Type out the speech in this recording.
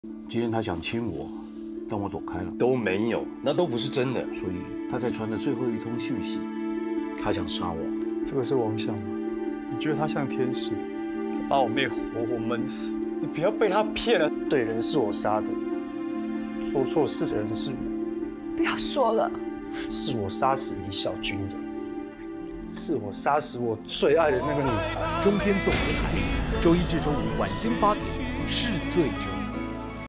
今天他想亲我，但我躲开了。 都没有，那都不是真的。 所以他才传了最后一通讯息，他想杀我。 这个是王想吗？你觉得他像天使？他把我妹活活闷死，你不要被他骗了。对人是我杀的，做错事的人是我。 不要说了， 是我杀死李小军的，是我杀死我最爱的那个女孩。 中天综合台，周一至周五晚间8点，《噬罪者》。